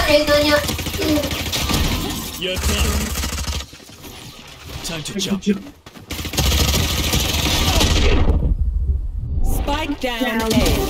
Regonya. Your turn. Time to jump. Spike down A.